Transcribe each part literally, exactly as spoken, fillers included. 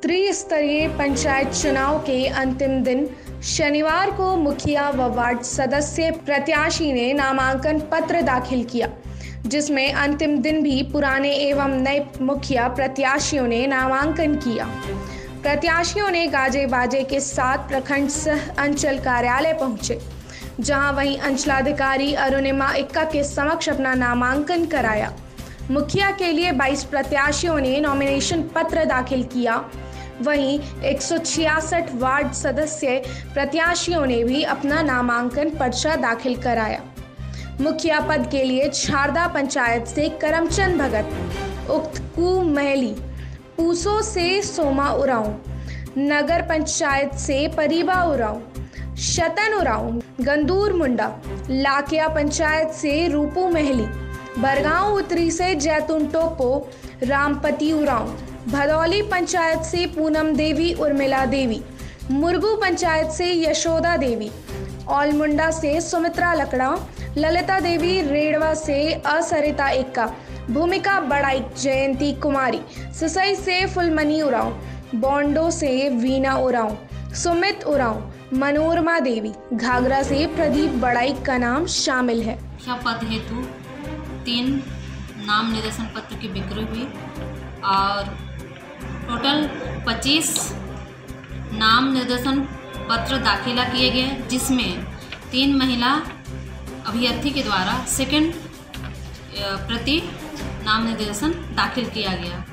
त्रिस्तरीय पंचायत चुनाव के अंतिम दिन शनिवार को मुखिया व वार्ड सदस्य प्रत्याशी ने नामांकन पत्र दाखिल किया, जिसमें अंतिम दिन भी पुराने एवं नए मुखिया प्रत्याशियों ने नामांकन किया। प्रत्याशियों ने गाजे बाजे के साथ प्रखंड सह अंचल कार्यालय पहुंचे, जहां वहीं अंचलाधिकारी अरुणिमा इक्का के समक्ष अपना नामांकन कराया। मुखिया के लिए बाईस प्रत्याशियों ने नॉमिनेशन पत्र दाखिल किया, वहीं एक सौ छियासठ वार्ड सदस्य प्रत्याशियों ने भी अपना नामांकन पर्चा दाखिल कराया। मुखिया पद के लिए छारदा पंचायत से करमचंद भगत, उक्तकू महली, पूसो से सोमा उरांव, नगर पंचायत से परिबा उरांव, शतन उरांव, गंदूर मुंडा, लाकिया पंचायत से रूपू महली, बरगांव उत्तरी से जैतून टोपो, रामपति उरांव, भदौली पंचायत से पूनम देवी उर्मिला देवी, मुरगू पंचायत से यशोदा देवी, औलमुंडा से सुमित्रा लकड़ा, ललिता देवी, रेड़वा से असरिता इक्का, भूमिका बड़ाई जयंती कुमारी, सिसई से फुलमनी उरांव, बोंडो से वीना उरांव, सुमित उरांव, मनोरमा देवी, घाघरा से प्रदीप बड़ाई का नाम शामिल है। मुखिया पद हेतु तीन नाम निर्देशन पत्र की बिक्री हुई और टोटल पच्चीस नाम निर्देशन पत्र दाखिला किए गए, जिसमें तीन महिला अभ्यर्थी के द्वारा सेकंड प्रति नाम निर्देशन दाखिल किया गया।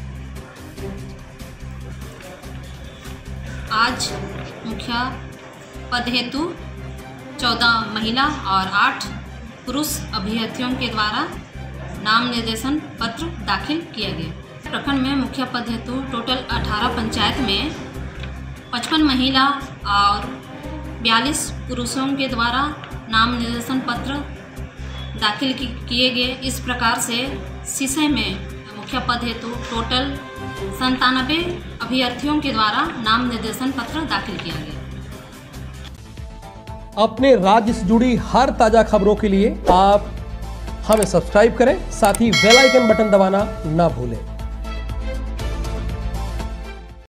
आज मुखिया पद हेतु चौदह महिला और आठ पुरुष अभ्यर्थियों के द्वारा नाम निर्देशन पत्र दाखिल किया गया। प्रखंड में मुखिया पद हेतु टोटल अठारह पंचायत में पचपन महिला और बयालीस पुरुषों के द्वारा नाम निर्देशन पत्र दाखिल किए गए। इस प्रकार से सिसई में मुखिया पद हेतु टोटल संतानबे अभ्यर्थियों के द्वारा नाम निर्देशन पत्र दाखिल किया गया। अपने राज्य से जुड़ी हर ताजा खबरों के लिए आप हमें सब्सक्राइब करें, साथ ही बेल आइकन बटन दबाना ना भूलें।